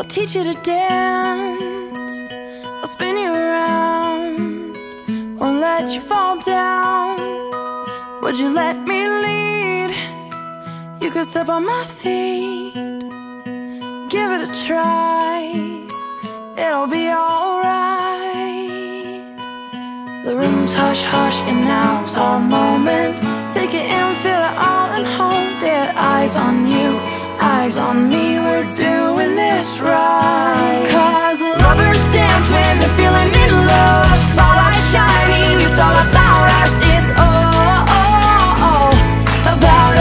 I'll teach you to dance, I'll spin you around, won't let you fall down. Would you let me lead? You could step on my feet, give it a try, it'll be alright. The room's hush hush and now's our moment. Take it in, feel it all and hold it. Eyes on you, eyes on me, we're doing this right. Cause lovers dance when they're feeling in love. Spotlight shining, it's all about us. It's all about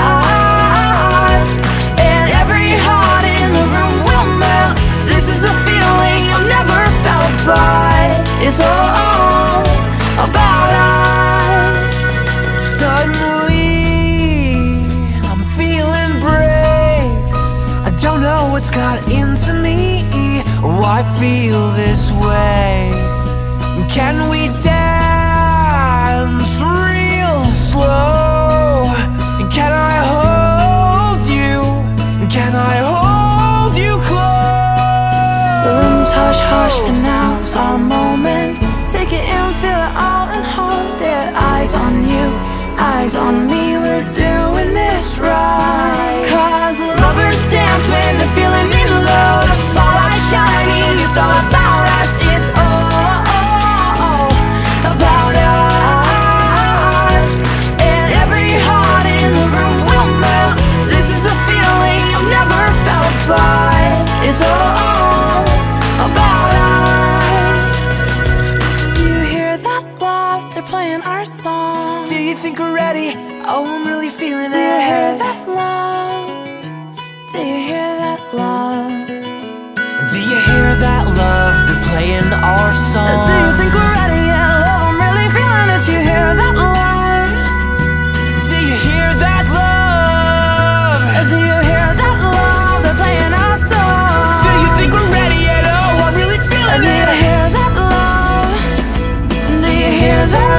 us. And every heart in the room will melt. This is a feeling I've never felt, but it's all about us. Suddenly, I'm feeling brave. I don't know what's got into me, or why I feel this way. Can we dance real slow? Can I hold you? Can I hold you close? The room's hush hush and now's our moment. Take it in, feel it all and hold it. Eyes on you, eyes on me, we're doing this right. Cause lovers dance when they're feeling in love. Spotlight shining, it's all about us. It's all about us. And every heart in the room will melt. This is a feeling I've never felt, but it's all about us. Do you hear that love? They're playing our song. Do you think we're ready? Oh, I'm really feeling it. Do you hear that love? Do you hear that love? Do you hear that love? They're playing our song. Do you think we're ready? Yeah, love, I'm really feeling it. You hear that love? Do you hear that love? Do you hear that love? They're playing our song. Do you think we're ready yet? Oh, I'm really feeling Do you it. hear that love? Do you hear that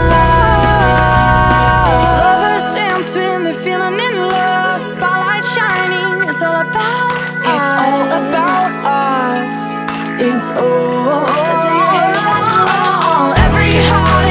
love? Lovers dance when they're feeling in love. Spotlight shining, it's all about It's all about us. It's all. Do you hear that love? Every heart